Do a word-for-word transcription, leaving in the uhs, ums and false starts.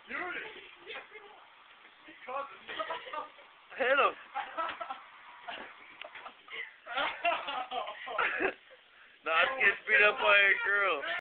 Hit him. Nah, I'm getting beat up by a girl.